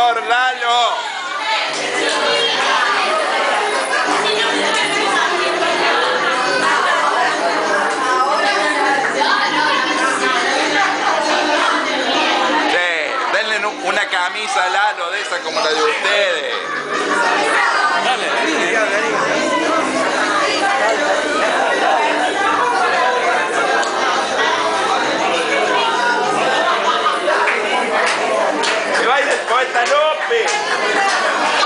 favor, Lalo. Denle una camisa a Lalo de esa como la de ustedes. ¡Que baile el poeta López!